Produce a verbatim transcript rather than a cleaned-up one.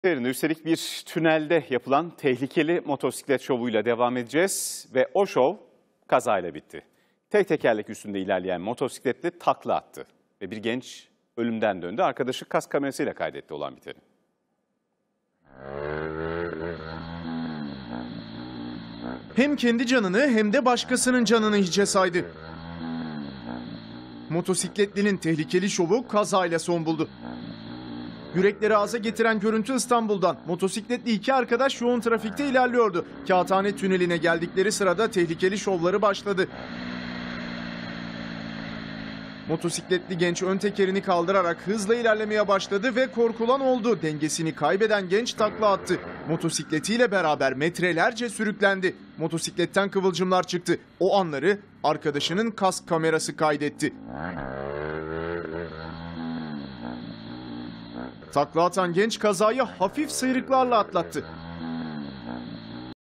Yerinde üstelik bir tünelde yapılan tehlikeli motosiklet şovuyla devam edeceğiz ve o şov kazayla bitti. Tek tekerlek üstünde ilerleyen motosikletli takla attı ve bir genç ölümden döndü. Arkadaşı kask kamerasıyla kaydetti olan biteni. Hem kendi canını hem de başkasının canını hiçe saydı. Motosikletlinin tehlikeli şovu kazayla son buldu. Yürekleri ağza getiren görüntü İstanbul'dan. Motosikletli iki arkadaş yoğun trafikte ilerliyordu. Kağıthane Tüneli'ne geldikleri sırada tehlikeli şovları başladı. Motosikletli genç ön tekerini kaldırarak hızla ilerlemeye başladı ve korkulan oldu. Dengesini kaybeden genç takla attı. Motosikletiyle beraber metrelerce sürüklendi. Motosikletten kıvılcımlar çıktı. O anları arkadaşının kask kamerası kaydetti. Takla atan genç kazayı hafif sıyrıklarla atlattı.